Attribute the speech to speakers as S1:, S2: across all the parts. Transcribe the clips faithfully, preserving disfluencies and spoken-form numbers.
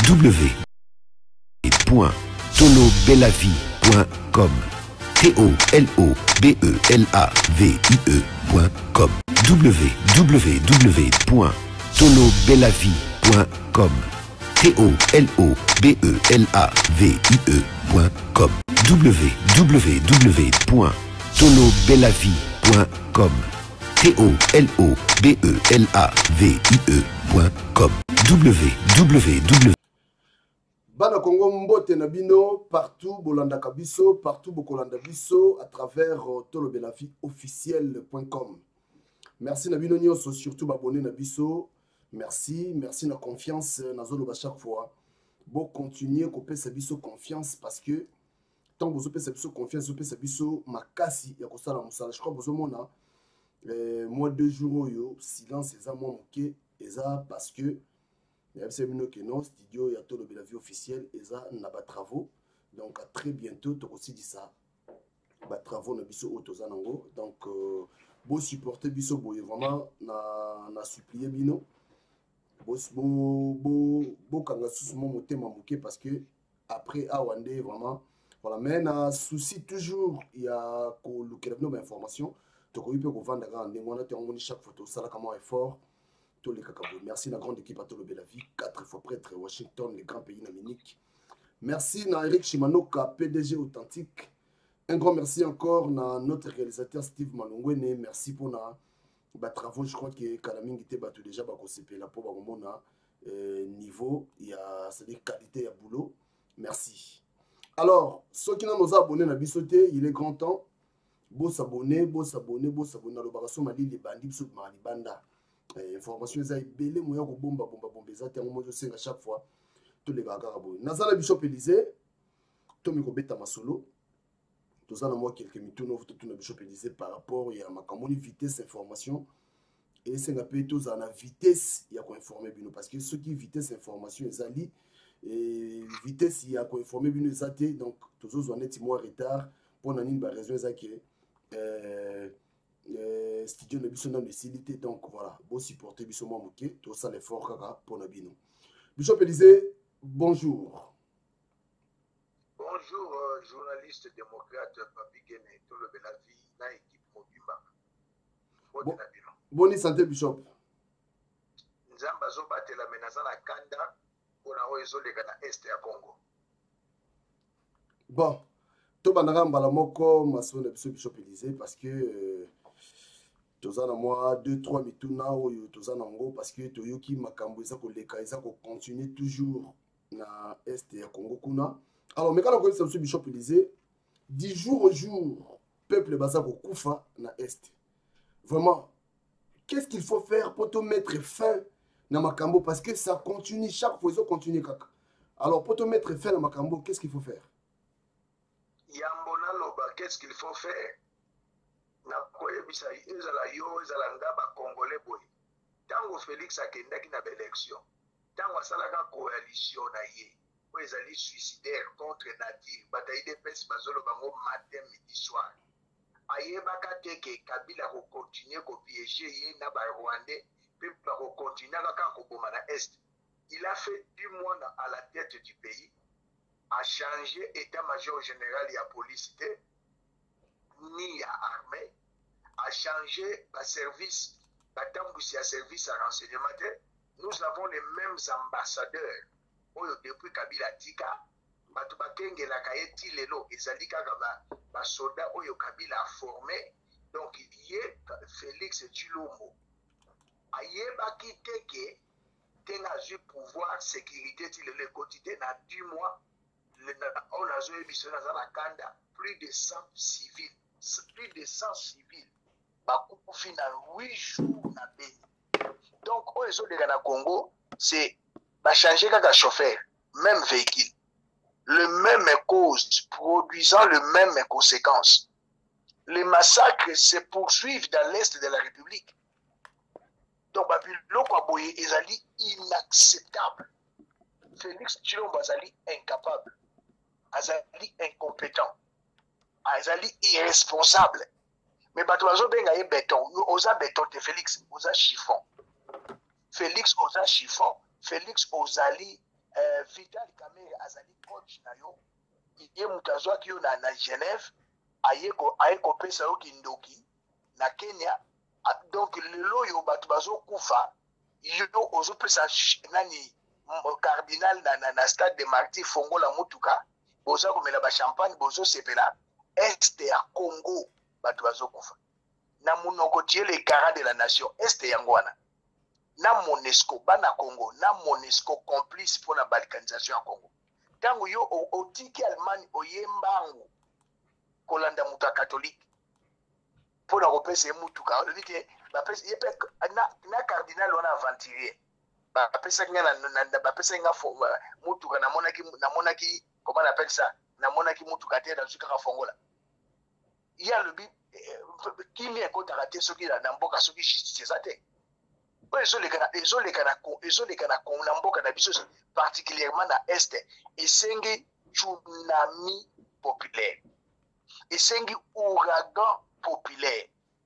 S1: w point tolobelavie point com T O L O B E L A V I E point com w w w point tolobelavie point com T O L O B E L A V I E point com w w w point tolobelavie point com T O L O B E L A V I E point com w w w
S2: Bana Congo Mbote Nabino, partout, Bolanda Kabiso, partout, Bokolanda Biso, à travers uh, tolobelavie officiel point com. Merci Nabino Nyos, surtout abonné Nabiso. Merci, merci na confiance, Nazolo à chaque fois. Bon, continuer, couper sa biso confiance parce que tant que vous avez sa biso confiance, vous avez sa biso makasi, ya kosala musala. Je crois que vous avez moi deux jours, yo, silence, et ça, moi, ok, et ça, parce que il y a un studio, il y a tolobelavie officiel, et ça, il y a des travaux. Donc, à très bientôt, tu as aussi dit ça. Des travaux, na biso autozanango. Donc, euh, beau supporter biso, boye, vraiment, na, na supplié bino. Beau, beau, beau, beau, quand on sous mon moté, parce que après, à Wande, vraiment, voilà, mais na souci toujours, il y a que l'information. Tu as eu peu de vendre chaque photo, ça là, comment est fort. Tous les cacabos. Merci la grande équipe à tolobelavie, quatre fois prêtre Washington, les grands pays d'Amérique. Merci à Eric Shimanoka, P D G authentique. Un grand merci encore à notre réalisateur Steve Malongwene. Merci pour nos bah, travaux. Je crois que Kalaming était battu déjà bah, là pour bah, euh, niveau, il y a des qualités à boulot. Merci. Alors, ceux qui nous ont abonnés à Bissoté, il est grand temps. Beau s'abonner, beau s'abonner, beau s'abonner. Le barasso m'a dit les bandits sous Malibanda. Information est belé moyen ko bomba bomba bomba za te mo je à chaque fois tous les gars garabo nazala bishop Élysée to mi ko beta masolo to za na moi quelques minutes no to na bishop Élysée par rapport ya makamoni vitesse information et c'est nga pe to za na vitesse ya ko informer bino parce que ceux qui vitesse information ezali et vitesse ya ko informer bino ezate donc to zo net moi retard pour na nini ba raison ezaki euh Euh, studio de Bisson dans les cilités, donc voilà, bon supporter Bisson Mamouké, tout ça l'effort kaka pour Nabino. Bishop Élysée, bonjour.
S3: Bonjour, euh, journaliste démocrate Papi Guéné, tolobelavie, na équipe Mobimba. Bon,
S2: bonne santé, Bishop.
S3: Nzamba zo batela menaza na kanda pour na oezo lega na est ya Congo.
S2: Bon, to banaka mbala moko maso na Bishop Élysée parce que euh, tozana moi deux trois mituna oyo tozana ngo parce que toyoki makambo eza ko leka eza ko continuer toujours na est ya Congo kuna. Alors mais quand on connaît ça Bishop Élysée dix jours au jour peuple basa ko kufa na est. Vraiment qu'est-ce qu'il faut faire pour te mettre fin na makambo parce que ça continue chaque fois ça continue kaka. Alors pour te mettre fin na makambo qu'est-ce qu'il faut faire?
S3: Yambona loba qu'est-ce qu'il faut faire? Na koyebisa ezala yo ezala ngaba congolais boy tango Félix akendaki na élection tango asalaka coalition na ye o ezali suicidaire contre nature bataille de pes bazolo bango matin midi soir ayebaka teke Kabila ko continuer ko piéger ye na ba Rwandais pe ba ko continuer kaka ko boma na est. Il a fait dix mois à la tête du pays, a changé état-major général et à police ni à armée, a changé le service, le service à renseignement. Nous avons les mêmes ambassadeurs. Depuis Kabila Tika, Batubakenge la Kayeti Lelo, et Zalika Gaba, soldats Oyo Kabila a formé. Donc il y a Félix Tshilombo. Aye Baki Teke, Tenga eu pouvoir, sécurité, le quotidien, dans dix mois, on a joué plus de cent civils. Plus de cent civils. Au final, huit jours na Béni. Donc, au réseau de Ghana Congo, c'est changer comme chauffeur, même véhicule, le même cause, produisant le même conséquences. Les massacres se poursuivent dans l'est de la République. Donc, l'Okwaboye est inacceptable. Félix Tshilombo est incapable, est incompétent. Azali irresponsable. Mais Batoazo Benga est béton. Osa béton de Félix, osa chiffon. Félix osa chiffon. Félix osali euh, Vital Kamerhe azali coach na yo ye mutu azwaki yo na, na Genève aye kopesa yo kindoki na Kenya. Donc lelo yo bato bazokufa yo ozopesa nani cardinal na, na, na stade de Martyrs fongola mutuka boza komela ba champagne bozo sepela este ya Congo bato bazokufa na munoko tie le garant de la nation este yango wana na Monesco bana Congo na Monesco complice pour la balkanisation ya Congo. Tango yo otiki Allemagne oyembango kolanda muta catholique pour la repese mutuka on dit que ba pese yepe na na cardinal on a aventurier ba pese ngana na ba pese nga mutuka na monaki na monaki comment on appelle ça na monaki mutuka te na suka fongola il y a le bi qui met ko tarate soki na mboka soki justice ça te particulièrement dans l'Est, et c'est tsunami populaire, et c'est ouragan populaire.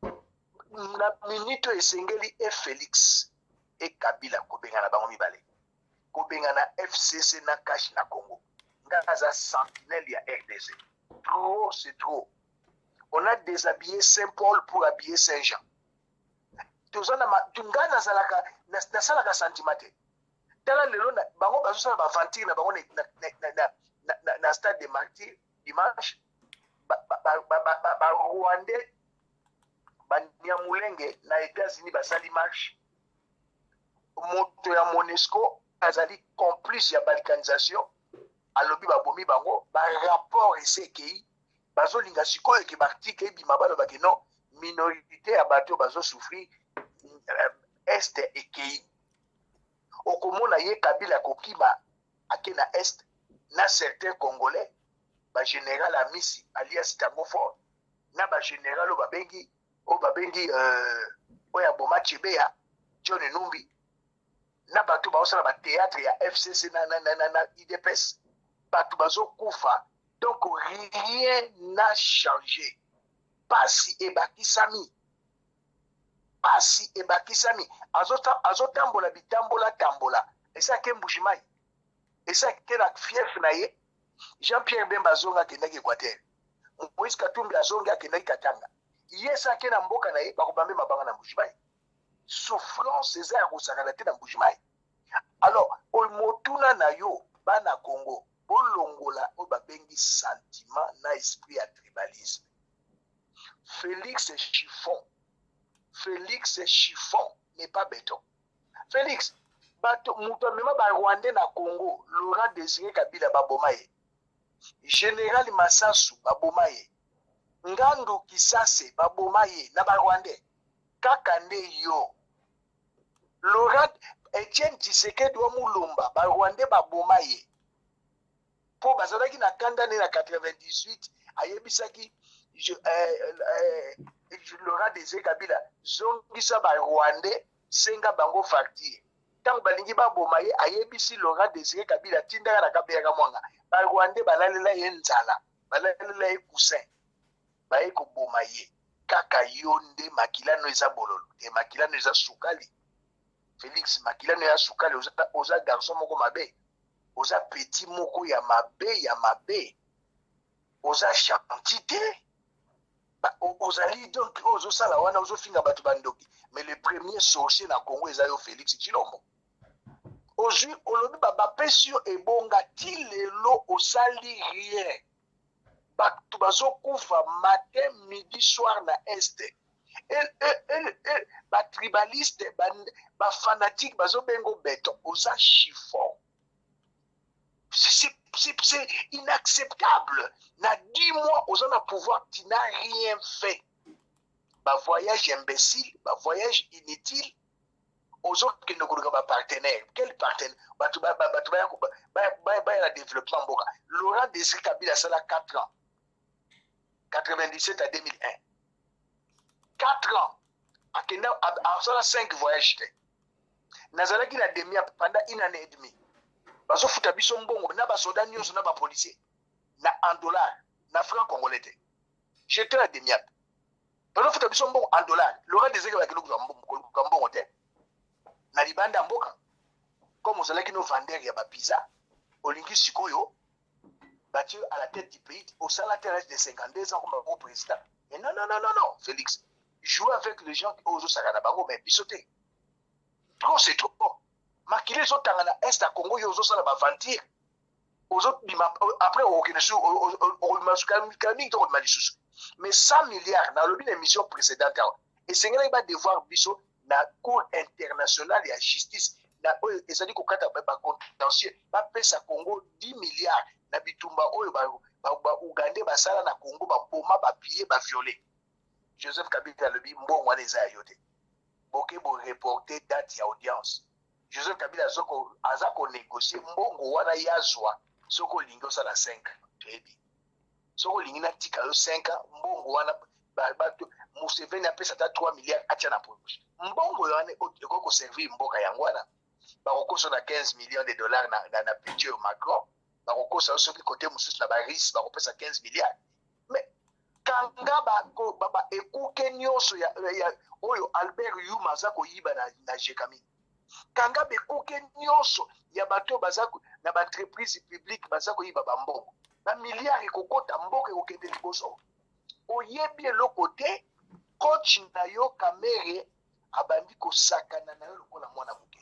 S3: La minute et sengeli et Félix et Kabila Kobengana Bangomi Balé, Kobengana F C C na cash na Congo, Gaza sentinelle ya R D C. Trop, c'est trop. On a déshabillé Saint-Paul pour habiller Saint-Jean. Tozana ma tungana zalaka na salaka santimate tala lelo na bango bazosala ba ventire na bango na na na na stade de Martyrs dimanche ba ba ba ba Rwandais ba Nyamulenge na États-Unis basali marche moto ya Monesco azali complice ya balkanisation alobi babomi bango ba rapport esekei bazolinga sikoyo ke bartike bimabalo bakeno minorité ya bato bazo souffrir Est et Kei. Okomona ye Kabila kokima akena Est na certains Congolais ba général Amisi alias Tangofor na ba général o babengi o babengi euh oya Boma Chebeya John Numbi na bato ba osala ba théâtre ya F C C na na na na I D P S bato bazo kufa. Donc rien n'a changé. Pasi et Bakisami Pasi et Bakisami azota azotambola bitambola tambola et ça ke Mbujimai et ça ke la fief na ye Jean-Pierre Bemba zonga ke ndaki Équateur Moïse Katumbi azonga ke ndaki Katanga yesa ke na mboka na ye bakobambe mabanga na Mbujimai souffrance eza ya kosakana te na Mbujimai. Alors o motuna na yo bana Congo bolongola o babengi sentiment na esprit ya tribalisme. Félix Chiffon Félix Chiffon n'est pas béton. Félix, muto mema ba Rwandais na Congo, Laurent Désiré Kabila babomaye. Général Massasu babomaye. Ngandu Kisase babomaye na ba Rwandais. Kakande yo. Laurent Etienne Tshisekedi wa Mulumba ba Rwandais babomaye. Po bazalaki na kandane na quatre-vingt-dix-huit ayebisaki je euh, euh, Laurent Désiré Kabila zongisa ba Rwandais senga bango facture tant balingi ba bomaye ayebisi Laurent Désiré Kabila tinda na kabela mwanga ba Rwandais balalela yenzala balalela ekusin ba eko bomaye kaka yonde makilano eza bololo e makilano eza sukali. Félix makilano ya sukali oza, oza garçon moko mabe oza petit moko ya mabe ya mabe oza chantité. Ozali donc ozosala wana ozofinga bato bandoki mais le premier sorcier na Congo ezali Félix Tshilombo. Aujourd'hui olobi ba pesio ebonga ti lelo osali rien bato bazokufa matin midi soir na Est el el el ba tribaliste ba, ba fanatique bazobengo beton oza chiffon. C'est inacceptable. Na dix mois, aux hommes à pouvoir, tu n'as rien fait. Bah, voyage imbécile, bah, voyage inutile. Aux autres qui ne connaissent pas partenaire. Quel partenaire? Bah, tu vas, bah, tu vas, bah, bah, bah, le développement. Laurent Désiré Kabila, ça a quatre ans. quatre-vingt-dix-sept à deux mille un. quatre ans. À Kenya, à cinq voyages. Nazalaki na demi pendant une année et demie. Baso futa biso mbongo na ba soda nyonso na ba policier na en dollar na franc congolais. J'étais à demiap. Baso futa biso mbongo en dollar. Laurent Désiré Kabila kilo kwa mbongo te. Na libanda mboka. Comme ozalaki no vendeur ya ba pizza. olingi sikoyo battu à la tête du pays au salaire de cinquante-deux ans comme un président. Mais non, non, non, non, non, Félix. Jouer avec les gens qui osent Sakanabango, mais bisoter. Trop, c'est trop. Makile les autres dans l'Est à Congo, ils osent la mentir. Aux autres, après, on mais cent milliards, dans l'émission précédente, et c'est là qu'il devoir biso la Cour internationale de la justice, et ça dit qu'au Qatar, il contentieux, va payer à Congo dix milliards. Na bitumba oyo ba ba Ougandais basala na Congo ba poma ba piller ba violer. Joseph Kabila le bi mbongo wana eza yote. Boke bo reporter date ya audience. Joseph Kabila zoko azako négocier mbongo wana yazwa soko lingo sala cinq très bien. Soko lingina tika yo cinq mbongo wana ba ba Museveni apesa ta trois milliards acha na poche. Mbongo wana ekoko servir mboka yango wana. Ba kokoso na quinze millions de dollars na na, na budget Macron. Bako ça aussi côté mususu na baris bako pesa quinze milliards mais kanga bako baba ekuke nyonso ya, ya oyo Albert Yuma zako yiba na na Jekami kanga bekuke nyonso ya bato bazako na ba entreprise publique bazako yiba ba mbongo na milliards ekokota mboka ekokende liboso oyebi le côté coach na yo Kamere abandi ko sakana na yo lokola mwana muke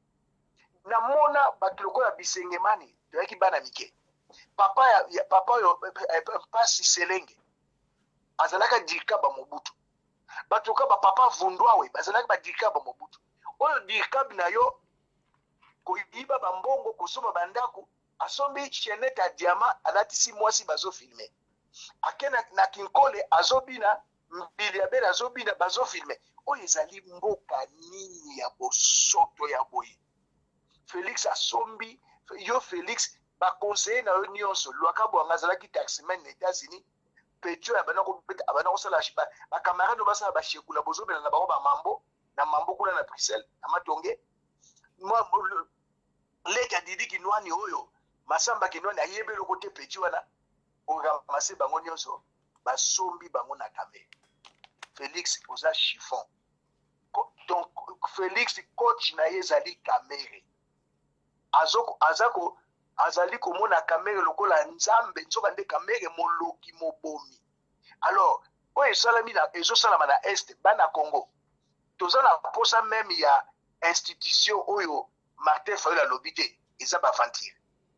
S3: na mona bato lokola Bisengemani qui bana mike papa ya papa yo pasi selenge azalaka dika ba Mobutu batuka ba papa vundwa we bazalaka ba dika ba Mobutu oyo dika na yo ko yiba ba mbongo kusoma bandako asombi chenette ya diamant alatisi mwasi bazo filmer akena na kinkole azobina mbili ya bela azobina bazo filmer oyo ezali mboka nini ya bosoto ya boye Félix asombi yo Félix ba conseiller na union so lwaka bwanga zala ki taximan na États-Unis petro ya bana ko beta bana ko sala shipa ba camarade no basala ba shekula bozo bela na ba ba mambo na mambo kula na Bruxelles na matonge moi le ka didi ki nwani oyo masamba ki nwani ayebe lo côté petro wana o ramasser bango nyonso ba sombi bango na Kamere Félix oza chiffon donc Félix coach na yezali Kamere azoko azako azali komona Kamere lokola nzambe nzoka nde Kamere moloki mobomi alors oyo salami na ezo salama na est bana Congo tozana posa même ya institution oyo Martin Fayulu lobité eza ba fantir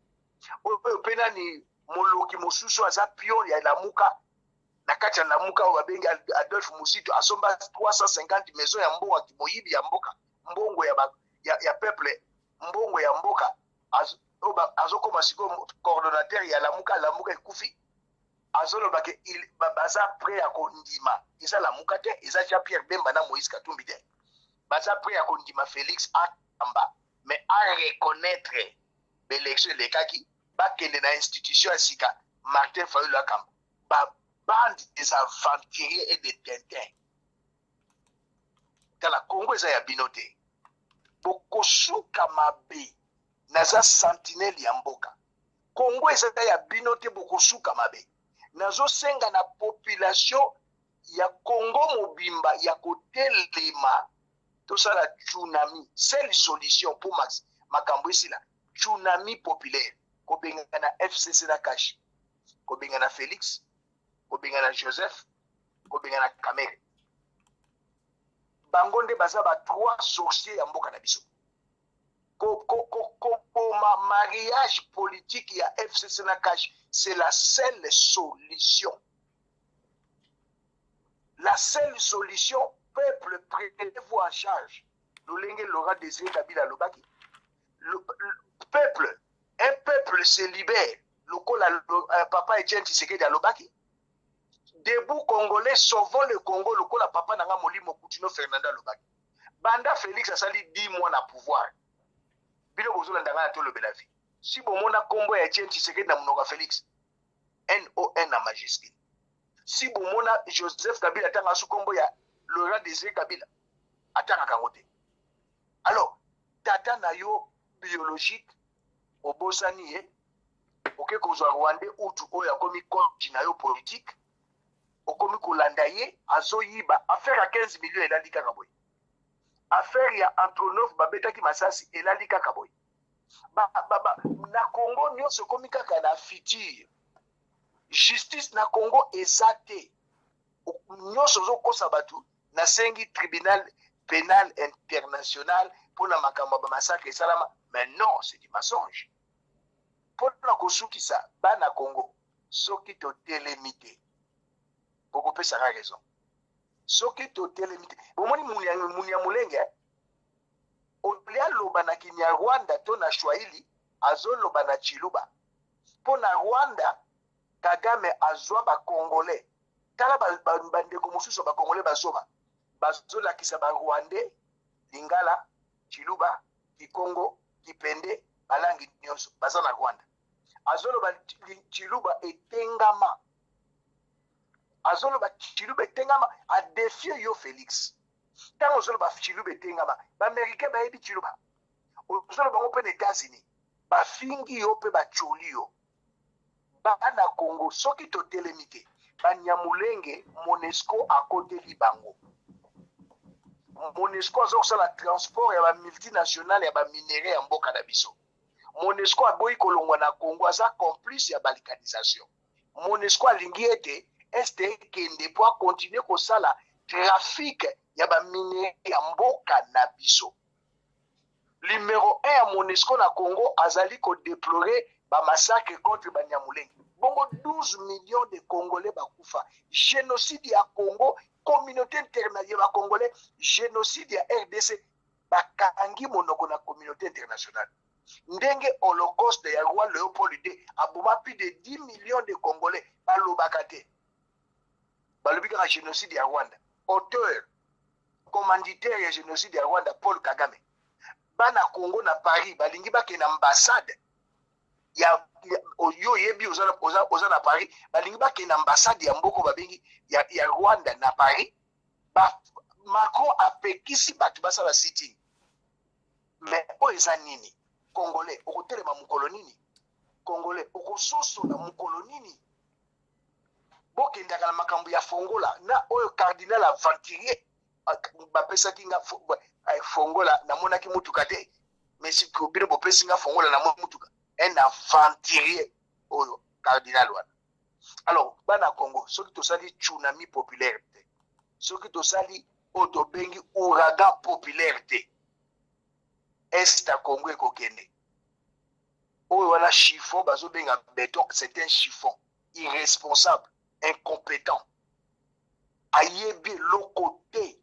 S3: oyo pena ni moloki mosusu aza pion ya Lamuka na kati ya Lamuka oyo babengi Adolphe Musito asomba trois cent cinquante maisons ya mbongo kimoyibi ya mboka mbongo ya ba, ya, ya peuple mbongo ya mboka az, azokoma siko coordonnateur ya Lamuka Lamuka ekufi azoloba ke il baza prêt à kondima isa Lamuka te isa Jean Pierre Bemba na Moïse Katumbi te baza prêt à kondima Félix Akamba mais à reconnaître l'élection de kaki ba kende na institution ya sika Martin Fayulu Akamba ba bande des aventuriers et des tintins dans la Congo eza ya binote bokosuka mabe naza sentinelle ya mboka Congo eza ya binote bokosuka mabe nazo senga na population ya Congo mobimba ya kotelema tosala tsunami seule solution pour max makambo esila tsunami populaire kobenga na F C C na Kashi kobenga na Félix kobenga na Joseph kobenga na Kamere bango nde baza ba trois sorciers ya mboka na biso ko ko ko ko ma mariage politique ya F C C na Kashi c'est la seule solution la seule solution peuple prenez-vous en charge Lolenge Laurent Désiré Kabila Lobaki le, le peuple un peuple se libère lokola uh, papa Etienne Tshisekedi Lobaki debout congolais sauvons le Congo lokola papa nanga Molimo Coutinho Fernanda Lobaki banda Félix asali dix mois na pouvoir bilo bozola ndanga to lobela vie si bomona kombo ya Etienne Tshisekedi na mnoka Félix N O N na majuscule si bomona Joseph Kabila tanga su kombo ya Laurent Désiré Kabila atanga kangote alors tata na yo biologique obosani ye oke kozwa Rwanda utu oyo akomi coach na yo politique okomi kolanda ye azoyiba affaire ya quinze millions elali kaka boye affaire ya Antonov babetaki masasi elali kaka boye ba, ba, ba, na Congo nyonso komi kaka na futur justice na Congo ezate nyonso zokosa batu na sengi tribunal pénal international pour na makambo ba massacre salama. Mais non, c'est du mensonge. Pour na kosukisa ba na Congo soki to télémité boko pesa raison soki to télémité bomoni munya munya mulenge olia loba na Kinyarwanda to na Swahili azoloba na Chiluba. Po na Rwanda Kagame azwa ba Congolais tala bandeko mosusu ba Congolais bazoba bazolakisa ba Rwandais Lingala Chiluba Kikongo Kipende balangi nyonso baza na Rwanda. Azoloba Chiluba etengama azoloba Chiluba etengama a défier yo Félix. Tant azoloba Chiluba etengama ba Américain ba yebi Chiluba ozoloba ngo pe États-Unis ba fingi yo pe ba choli yo ba na Congo soki to télémité ba Nyamulenge Monesco à côté libango. Monesco a la transport ya ba multinational ya ba minéraux ya mboka na biso. Monesco aboyi kolongwa na Congo aza complice ya balkanisation. Monesco alingi ete este kende po continuer kosala trafic ya ba minéraux ya mboka na biso. Numéro un ya Monesco na Congo azali ko déplorer ba massacre contre ba Nyamulenge. Bongo douze millions de Congolais bakufa. Génocide ya Congo, communauté internationale ba Congolais, génocide ya R D C bakangi monoko na communauté internationale. Ndenge holocauste ya roi Léopold deux aboma plus de dix millions de Congolais balobakate. Balobika na génocide ya Rwanda. Auteur commanditaire ya génocide ya Rwanda Paul Kagame. Bana Congo na Paris balingi bake na ambassade ya oyo yebi ozana ozana ozana Paris balingi bake na ambassade ya mboko babengi ya, ya Rwanda na Paris ba Macron apekisi batu basala sitting. Mais o eza nini Congolais okotelema mukolo nini Congolais okososola mukolo nini bokendaka na makambo ya fongola na oyo cardinal Aventurier bapesaki nga fongola namonaki mutuka te mais si kobino bopesi nga fongola na mutuka un aventurier oyo cardinal wana. Alors bana Congo soki tosali tsunami populaire te soki tosali oto bengi ouragan populaire te est à Congo ekokende oyo wana chiffon bazo benga béton. C'est un chiffon irresponsable, incompétent, ayebi lokote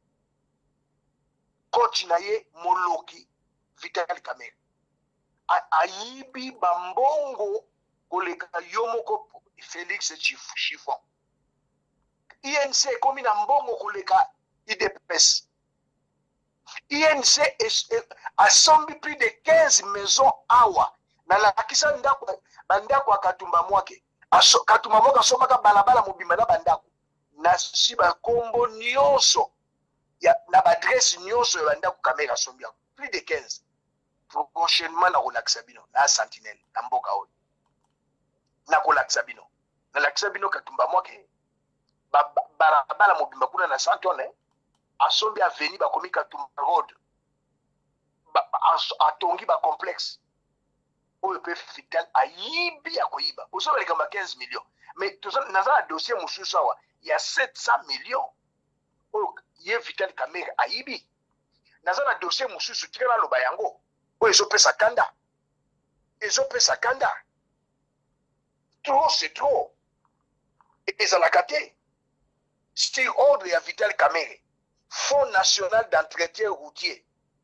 S3: coach na ye Moloki Vital Kamerhe ayibi bambongo koleka yomoko Félix Chiffon. I N C komi na mbongo koleka I D P S. I N C asombi plus de quinze maisons awa na lakisa ndako bandako akatumba mwake aso katumba mwake asomaka balabala mobimba na bandako na siba kombo nyonso ya na adresse nyonso ya bandako Kamerhe asombi plus de quinze. Prochainement na kolakisa bino na sentinelle na mboka oyo na kolakisa bino na lakisa bino katumba mwake balabala mobimba kuna na Santone asombi aveni bakomi Katumba road ba, atongi ba complexe oyo pe Vital ayibi ya koyiba osoba lekamba quinze millions. Mais naza na dossier mosusu awa ya sept cents millions oyo ye Vital Kamerhe ayibi. Naza na dossier mosusu tika na loba yango oyo ezopesa kanda ezopesa kanda trop c'est trop ezalaka te. Sur ordre ya Vital Kamerhe Fonds national d'entretien routier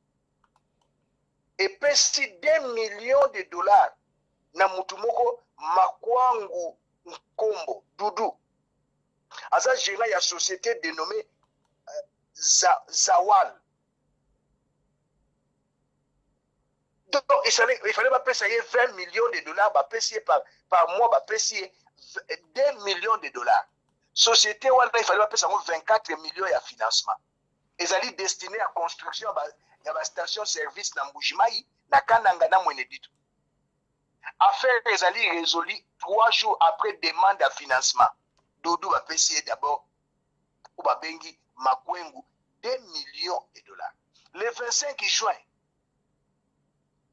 S3: epesi deux millions de dollars na mutu moko Makwangu Nkombo Dudu aza gérant ya société dénommée euh, Za, Zawal. Donc il fallait il fallait pas payer vingt millions de dollars ba payer par par mois ba payer deux millions de dollars. Société wana il fallait pas payer vingt-quatre millions ya financement. Ils allaient destiné à construction ya ba station service na Mbujimai na Kananga na Mweneditu. Affaire ils allaient résolu trois jours après demande de financement. Doudou va payer d'abord ou ba bengi Makwengu deux millions de dollars. Le vingt-cinq juin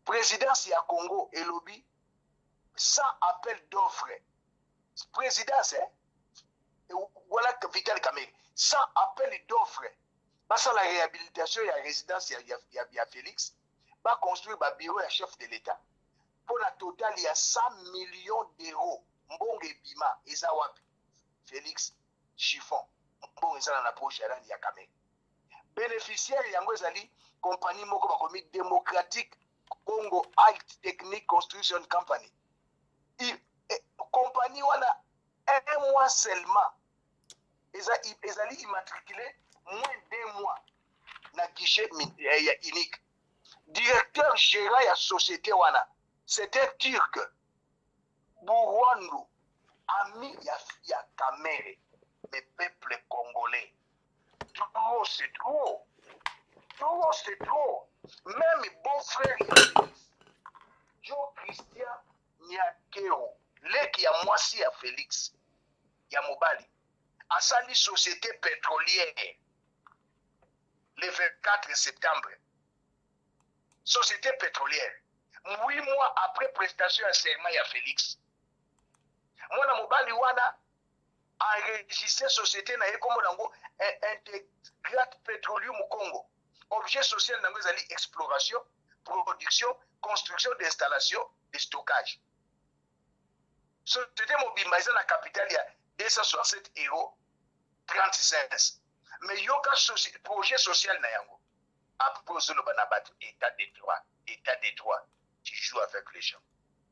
S3: présidence ya Congo et lobby sans appel d'offres. Présidence, hein? Voilà que Vital Kamere, sans appel d'offres. Parce que la réhabilitation et la résidence, il y a Félix, va construire un bureau à chef de l'État. Pour la totale, il y a cent millions d'euros. Mbonge Bima, Ezawapi, Félix, Chiffon. Mbonge Ezana na poche ya Rani ya Kamere. Bénéficiaire, il y a une compagnie Moko démocratique, Congo Alt Technique Construction Company. Il, eh, compagnie, on a un mois seulement. Ils ont immatriculé moins d'un mois na guichet unique. Directeur gérant de la société, c'est un Turc. Bourwandu, ami ya Kamere, le peuple congolais. Trop, c'est trop. Trop, c'est trop. Même mes beaux-frères, Joe Christian Nyakero, les qui a moisi à Félix, ya Mobali, a sali société pétrolière le vingt-quatre septembre. Société pétrolière. Huit mois après prestation à serment à Félix. Moi, na Mobali wana enregistré société na yekomo nango Intégrat Pétrolium au Congo. Objet social nango ezali exploration, production, construction d'installation, de stockage. Société mobile dans la capitale, il y a deux cent soixante-sept euros, trente-cinq. Mais il y a un projet social na yango. Après, le banabat, état de droit, état de droit, tu joues avec les gens.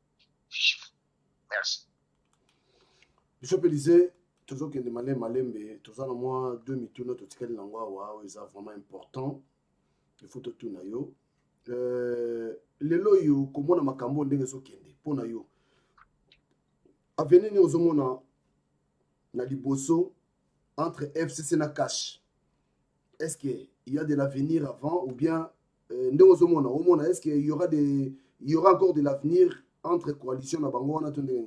S3: Merci.
S2: Bishop Élisée, toujours que les malais malembe, tous en moi deux mitouna tout ce qu'elle n'envoie waouh, c'est vraiment important. Il faut tout na yo. Les loyaux, comment on a makambo ndenge so kende, pour na yo. Avenir aux homona na liboso entre F C C et Cash. Est-ce qu'il y a de l'avenir avant ou bien euh, est-ce qu'il y aura des il y aura encore de l'avenir entre coalition na bango na tondé?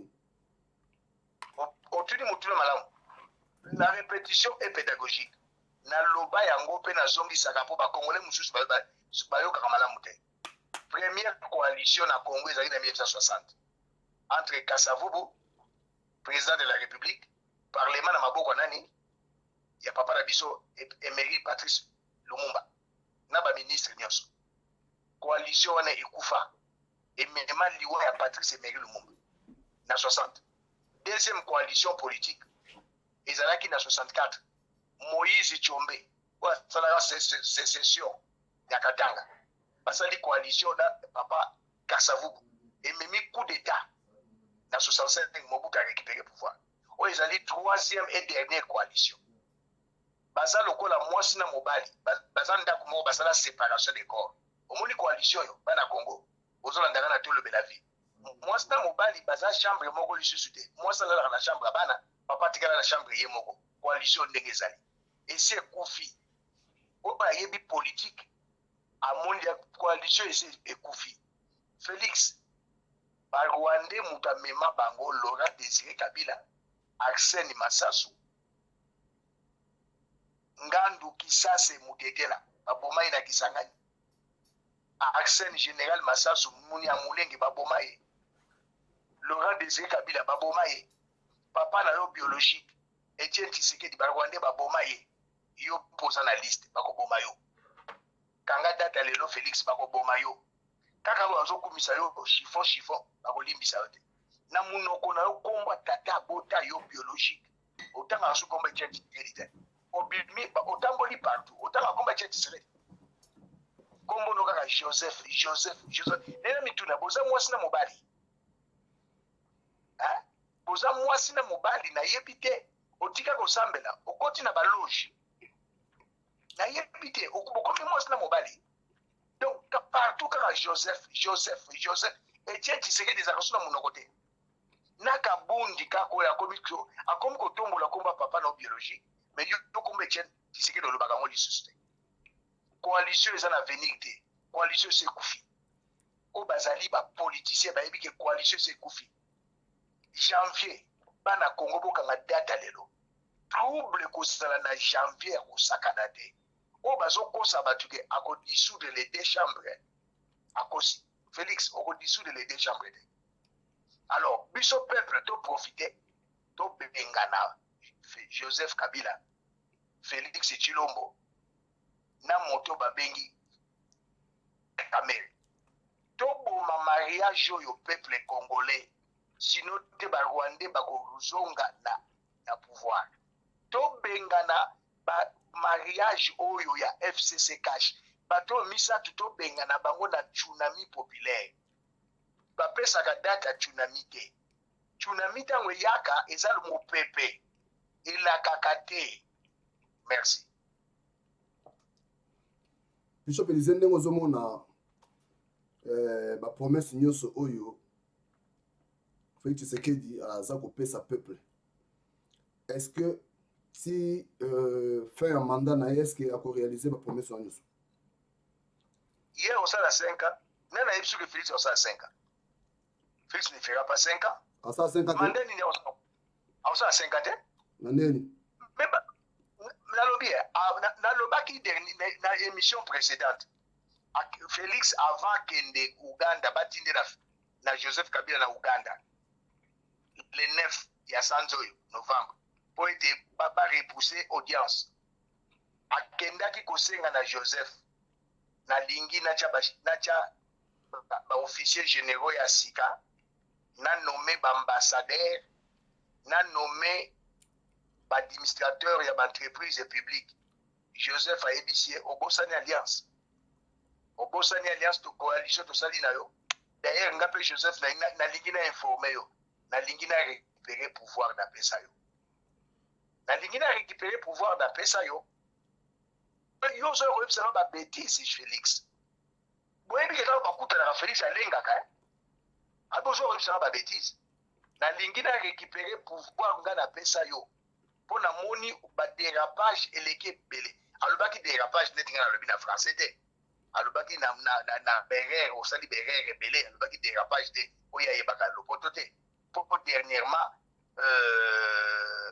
S3: La répétition est pédagogique. Na loba yango pe na zongi sakapo ba congolais mususu ba ba yo kamala muté. Première coalition na Congo ezali na mille neuf cent soixante entre Kasavubu, président de la République, parlement na maboko nani ya papa na biso Emery Patrice Lumumba na ba ministre nyonso. Coalition wana ekufa emema liwa ya Patrice Emery Lumumba na soixante. Deuxième coalition politique ezalaki na soixante-quatre. Moïse Tshombe wa salaka sécession ya Katanga. Basali coalition na papa Kasavubu ememi coup d'état na soixante-cinq. Mobutu a récupéré le pouvoir. O ezali troisième et dernière coalition. Baza lokola mwasi na mobali baza ndako mo basala séparation des corps. Omoni coalition yo bana Congo ozolanda na tolo belavi. Mwasi na mobali baza chambre moko lisusu te. Mwasi la na chambre bana papa tikala na chambre ye moko. Coalition ndenge ezali. Et c'est Koufi. Oba yebi politique à mon coalition et Koufi. Félix Barwande Moutamema Bango Laurent Désiré Kabila Arsène Massasu Ngandu Kisase Mutetela Babomai na Kisangani Arsène Général Massasu Mounia Moulenge Babomai Laurent Désiré Kabila Babomai Papa na yo biologique Etienne Tshisekedi Barwande Babomai yo posa na liste bakoboma yo. Kanga data lelo Félix bakoboma yo. Kaka bazo kumisa yo chiffon chiffon bakolimbisa yo te. Na munoko na yo komba tata bota yo biologique. Otanga asu komba cheti edite. Obimi ba otamboli partout. Otanga komba cheti sere. Kombo no kaka Joseph Joseph Joseph. Nena mituna boza mwasi na mobali. Hein? Boza mwasi na mobali na yebite. Otika ko sambela. Okoti na baloji. Na yebite okomi mwasi na mobali. Donc partout kaka Joseph Joseph Joseph Etienne Tshisekedi za kasuna munoko te. Naka bundi kako ya komiko akomi ko tombola komba papa na biologie mais yo kombe Etienne Tshisekedi lo bakango lisusu te. Coalition eza na avenir te. Coalition c'est Koufi. O bazali ba politicien ba yebi ke coalition c'est Koufi. Janvier bana Congo bokanga data lelo. Trouble kozala na janvier kosakana te. O bazo kosa batuke ako dissoudre les deux chambres. Akosi Félix, on va dissoudre les deux chambres. Alors, biso peuple, to profiter, to bengana, Joseph Kabila, Félix Chilombo, na moto babengi Kamere. To boma mariage au peuple congolais, sinon te ba Rwandais ba kozonga na na pouvoir. To bengana ba mariage oyo ya F C C cash. Bato misa to bengana bango na tsunami populaire. Ba pesa ka date ya tsunami te. Tsunami tango yaka ezalo mo pepe. Ila kakate. Merci.
S2: Bishop Elizende ngozomona eh ba promesse nyoso oyo Félix Tshisekedi aza kopesa peuple. Est-ce que si euh, fait un mandat na est-ce que a réaliser ba promesse nyoso?
S3: Hier on sera cinq ans. Nana yebsu que Félix on sera cinq ans. Félix ne fera pas cinq ans.
S2: À ça cinq ans.
S3: Mandat ni on sera cinq ans.
S2: Nandeni.
S3: Mais nalobi nalobaki na émission précédente. Félix avant kende Uganda batinde na, na Joseph Kabila na Uganda le neuf ya sanzoyo novembre pour être pas repousser audience akendaki kosenga na Joseph na lingi na cha na cha ba officier généraux ya sika na nommé ba ambassadeur na nommé ba administrateur ya ba entreprise publique. Joseph a ébissé au Bosani Alliance au Bosani Alliance to coalition to sali na yo. D'ailleurs ngape Joseph na na lingi na informé yo na lingi na récupérer pouvoir da pesa yo na lingi na récupérer pouvoir da pesa yo yo zo ko pesa ba bêtise Félix boyebi ke ba kuta na Félix alenga ka abo zo ko pesa ba bêtise na lingi na récupérer pouvoir nga na pesa yo pona moni ba dérapage eleke belé alobaki dérapage netinga na lobi na français te alobaki na na na, na berere au sali berere belé alobaki dérapage te oya yebaka lopoto te pour dernièrement euh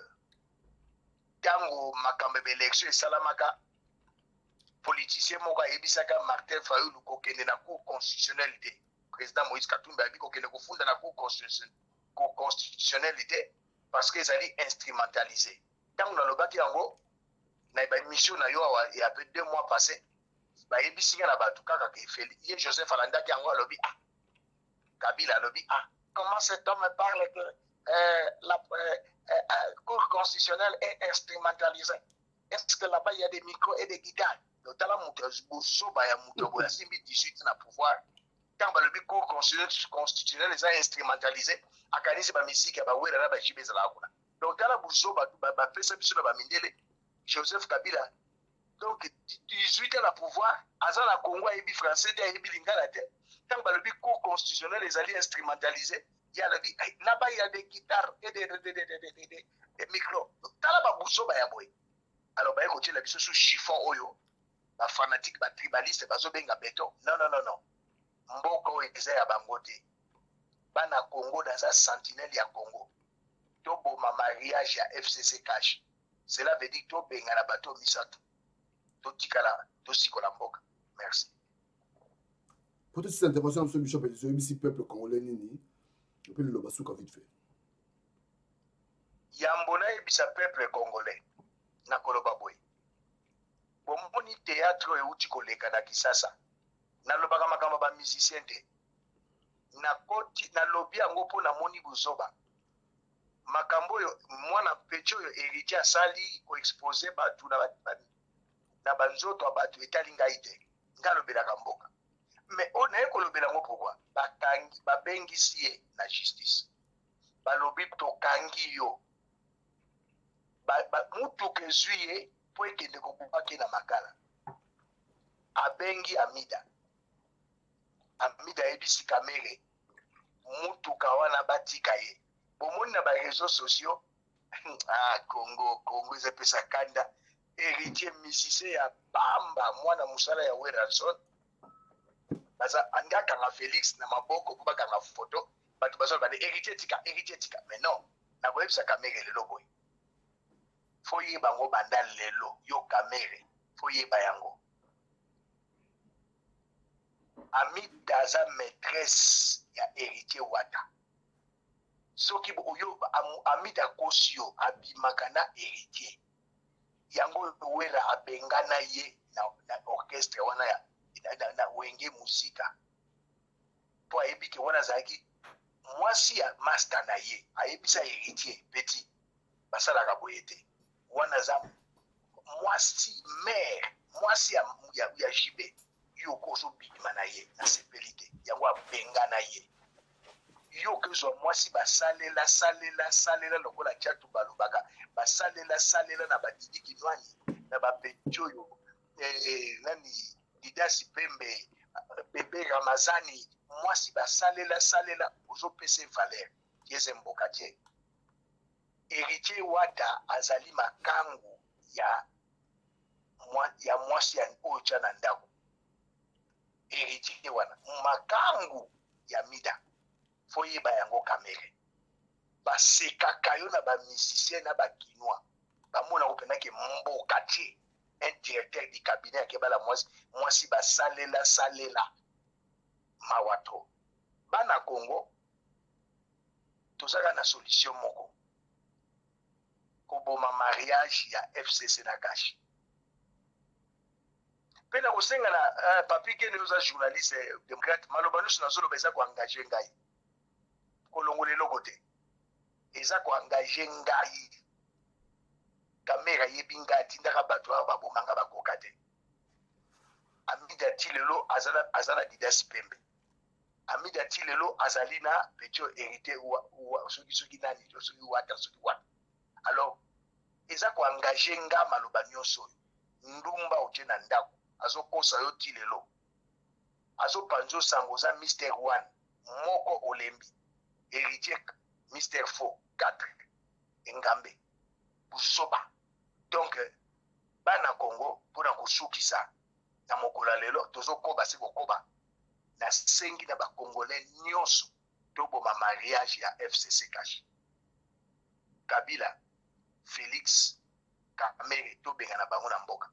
S3: tango makambe élection et salamaka politicien moka ebisaka Martin Fayulu ko kende na cour constitutionnalité président Moïse Katumbi abi ko kende ko funda na cour constitutionnalité parce que ça dit instrumentalisé tango na lobaki yango na ba mission na yo il y a peu deux mois passé ba ebisinga na batu kaka ke feli ye Joseph Alanda ki yango alobi ah Kabila alobi ah comment cet homme parle que euh, la euh, euh, cour constitutionnelle est instrumentalisée? Est-ce que là-bas il y a des micros et des guitares? Donc là, il y a dix-huit na pouvoir. Quand le cour constitutionnelle les a instrumentalisés, à Kanisi ba musique ba wera ba jibe za la kuna. Donc là, Bousso ba ba pesa biso ba mindele Joseph Kabila. Donc dix-huit ans na pouvoir, azan la Congo et bi français et bi lingala te. Quand le cour constitutionnel les alliés instrumentalisés, il y a là-bas il y a des guitares et des, des, des, des, des, des, des, des micros. Talaba Bousso ba ya boy. Alors ba écoutez la biso sous chiffon oyo, ba fanatique, ba tribaliste, ba zobenga béton. Non non non non. Mboko eza ya bangote. Bana Congo dans un sentinelle ya Congo. Tobo ma mariage ya F C C cash. Cela veut dire to benga na bato misato. To tikala, to sikola mboka. Merci.
S2: Pour toute cette intervention, M. Bishop, il y a peuple congolais, et puis le Basuka vite fait.
S3: Yambona ebisa peuple congolais, na koloba boy. Bomoni théâtre e uti koleka na Kisasa. Na lobaka makamba ba musicien te. Na koti na lobi yango po na moni buzoba. Makambo yo mwana pecho yo héritier asali ko exposer ba tu na ba na banzoto abatu etalinga ite. Ngalobela kamboka. Mais on est kolobela ngo pourquoi bakangi babengisi ye na justice balobi tokangi yo ba, ba mutu kezuye po ekende kokubaki na makala abengi Amida Amida ebisi kamere mutu kawana batika ye bomoni na ba réseaux sociaux ah Congo Congo ezapesa kanda héritier musicien ya bamba mwana musala ya Weralson baza andaka na Félix na maboko ko baka na photo batu bazo ba héritier tika héritier tika mais non na ko ebisa kamere lelo boy foye bango banda lelo yo kamere foye bayango Amida aza maîtresse ya héritier Wata. Soki oyo Amida Kosio abimaka na héritier. Yango wera abengana ye na, na orchestre wana ya na, na, na wenge musika. Po ayebike wana zaki mwasi ya master na ye ayebisa héritier petit basalaka boyete. Wana za mwasi mère mwasi ya ya, ya jibe yo kozo bidima na ye na sepelite yango abengana ye yo kezo mwasi basalela salela salela lokola chatu balobaka basalela salela na badidi kinwani na bapechoyo eh, nani Didasi Pembe bebe Ramazani mwasi basalela salela ozo pese valeur yeze mboka tie héritier Wata azali makangu ya mwa, ya mwasi ya ocha na ndako héritier wana makangu ya Mida foyeba yango kamere basekaka yo na ba musicien na ba kinois bamona ko penake mboka tie un directeur du cabinet ke bala mwasi mwasi basalela salela mawato bana Congo tozaka na solution moko koboma mariage ya F C C na kashi pena kosenga na uh, papi kene oza journaliste démocrate maloba nusu nazoloba eza koengage ngai kolongola eloko te eza koengage ngai kamera yebi ngai atindaka bato ayo babomanga bakoka te Amida ti lelo azala azala Didasi Pembe Amida ti lelo azali na petio hérité soki soki nani soki Wata soki Wata alors eza koengage nga maloba nyonso ndumba otie na ndako azokosa yo ti lelo azopanzo sango za Mister one moko olembi héritier Mister four quatre engambe busoba donc bana Congo pona kosukisa na mokola lelo tozokoba se kokoba na sengi na ba congolais nyonso toboma mariage ya F C C kashi Kabila Félix Kamere tobenga na bango na mboka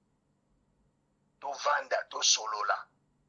S3: tovanda tosolola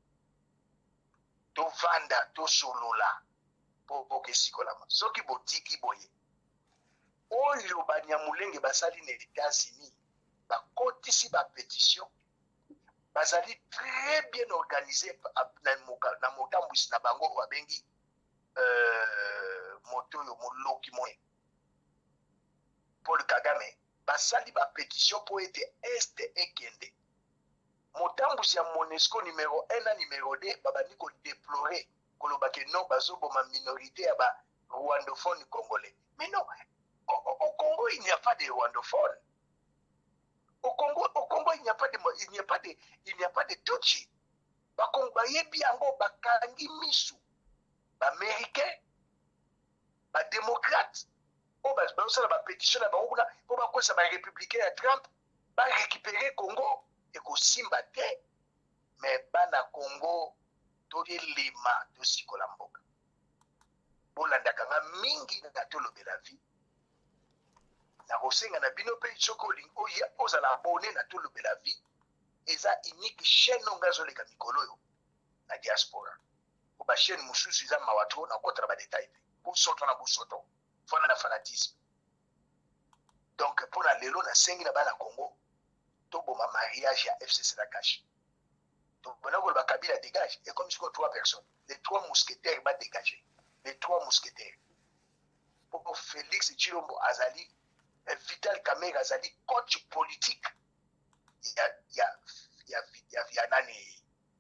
S3: tovanda tosolola po poke sikolama soki botiki boye oyo banyamulenge basali na États-Unis bakotisi ba pétition bazali très bien organisé na motambwisi na bango babengi euh, moto yo moloki moye Paul Kagame basali ba pétition po ete este ekende motambwisi ya Monesco numéro un na numéro deux babandi ko déplorer koloba ke non bazoboma minorité ya ba rwandophone congolais mais non au, au Congo il n'y a pas de rwandophone au Congo au Congo il n'y a pas de il n'y a pas de il n'y a pas de Tutsi ba Congo ba yebi yango bakangi misu ba américain ba démocrate o ba ba sala ba pétition na ba kuna po ba kosa ba républicain ya Trump ba récupérer Congo et ko simba te mais bana Congo to lima to sikola mboka bolanda kanga mingi na tolobela vie na kosenga na bino pe chokoling oya ozala abonné na tolobela vie eza unique chaîne ngazoleka mikolo yo na diaspora ko ba chaîne mususu eza mawato na kotra ba détail pour soto na busoto fona na fanatisme donc pour la lelo na sengi na bana Congo to boma mariage ya F C C na kashi donc bona ko ba Kabila dégage et comme si ko trois personnes les trois mousquetaires ba dégager les trois mousquetaires pour Félix Tshilombo azali Vital Kamerhe azali coach politique ya ya ya ya ya nani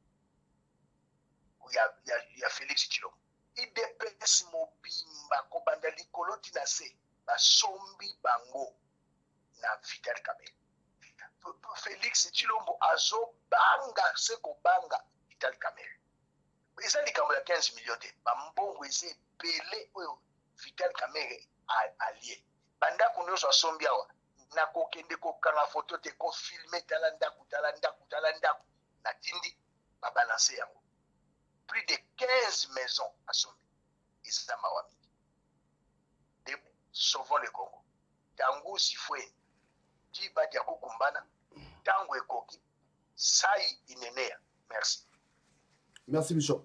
S3: ya ya ya Félix Tshilombo I D P S mobimba ko banda likolo tina se basombi bango na Vital Kamerhe Félix Tshilombo azo banga se ko banga Vital Kamerhe eza likambo ya quinze millions te bambongo eza ebele oyo Vital Kamerhe allié banda kunyonso asombi awa na kokende kokanga foto te ko filmer tala ndaku tala ndaku tala ndaku na tindi ba balancer yango plus de quinze maisons asombi eza mawa mingi de sauvons le Congo tangu sifwe jiba dia kukumbana tangu ekoki sai inenea merci
S2: Merci Bishop.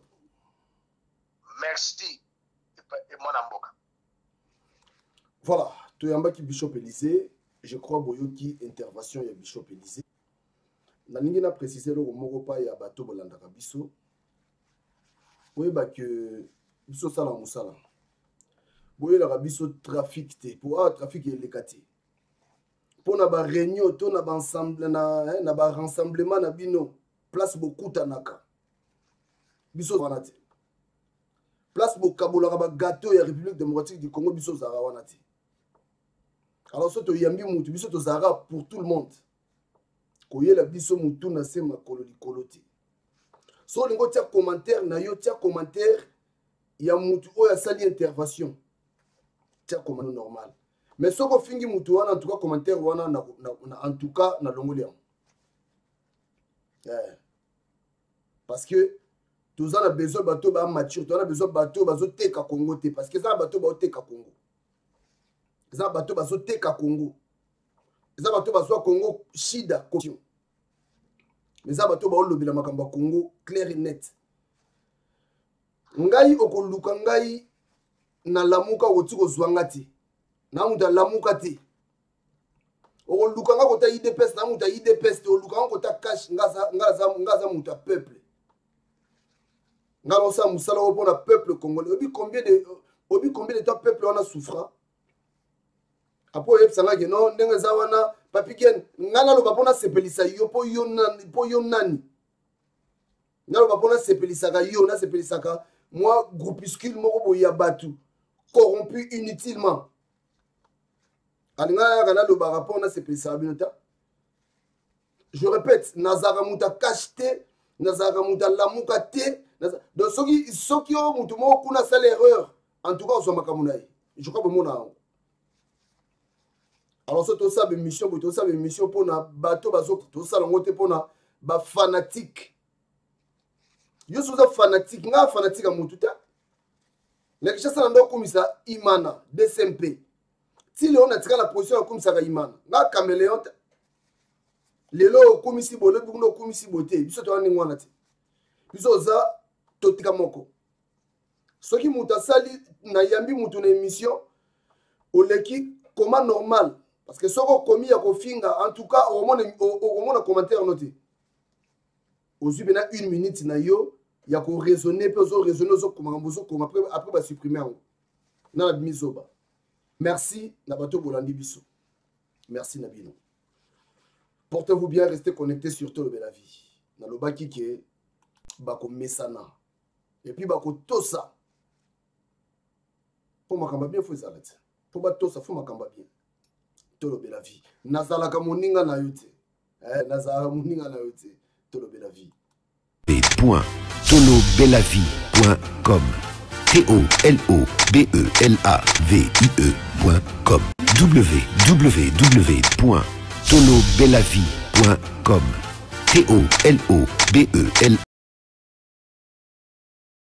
S3: Merci. Et mon amboka.
S2: Voilà, tu es qui Bishop Élysée. Je crois boyoki intervention ya Bishop Élysée. Nalingi na préciser le moko pa ya bato bolandaka biso. Oui ba que biso sala musala. Boye la biso trafic te pour ah trafic elekati. Pour na ba réunion to na ba ensemble na na ba rassemblement na bino place beaucoup tanaka. Biso wana te. Place bokabola ba gâteau ya République démocratique du Congo biso zara wana te. Alors so to yambi mutu biso to zara pour tout le monde. Koyela biso mutu na se makolo likolo te. So lingo tia commentaire na yo tia commentaire ya mutu oya sali intervention. Tia commentaire normal. Mais soko fingi mutu wana en tout cas commentaire wana na, na, na en tout cas na longoli. Yeah. Parce que tous on a besoin bateau ba mature, tu as besoin bateau bazo teka Congo te parce que ça bateau ba teka Congo. Ça bateau bazo teka Congo. Ça bateau bazo Congo shida question. Mais ça bateau ba lobila makamba Congo clair et net. Ngai okoluka ngai na lamuka otiko zwangati. Na muta lamuka te. Okoluka nga kota I D P S na muta I D P S te oluka nga kota cash ngaza ngaza ngaza muta peuple. Ngalo sa musala pour le peuple congolais. Obi combien de obi combien de temps peuple on a souffert. Après yep sanga que non ndenge za wana papiken ngala lo bapona sepelisa yo po yo nani po yo nani. Ngalo bapona sepelisa ka yo na sepelisa ka moi groupuscule moko boya batu corrompu inutilement. Alinga kana lo ba rapport na sepelisa binota. Je répète, Nazara muta cacheté, Nazara muta lamuka te. Donc, ceux qui ont fait l'erreur, en tout cas, ils sont makamunaï. Je crois que mon nom. Alors, c'est tout ça, une mission, tout ça, une mission pour na bateau, tout ça, on pour na ba fanatique. Yo suis un fanatique, nga fanatique à mon tout temps. Les gens sont dans comme ça, Imana, D C M P. Si on a tiré la position comme ça, Imana, nga caméléon. Les lots comme si bon, les lots comme si beauté. Ils sont en Ingwanati. Ils sont ça. Totika moko. Soki mutasali na yambi mutu na émission oleki comment normal parce que soko komi ya kofinga en tout cas au moins au moins commentaire noté. Ozu bena une minute na yo ya ko raisonner pe zo raisonner zo komangambozo comme après après ba supprimer en. Na admisoba. Merci na bato bolandi biso. Merci Nabino. Portez-vous bien, restez connectés sur Tolo Bela Vie. Na lobaki ke bako mesana. Et puis, bako tosa. Pour ma kamba bien, faut s'arrêter. Pour ba tosa, faut ma kamba bien. Tolo Bela Vie. Nazala ka moninga na yote. Eh, nazala moninga na yote. Tolo Bela Vie.
S1: point tolo bela vie point com. T O L O B E L A V I E point com. w w w point tolo bela vie point com. T O L O B E L A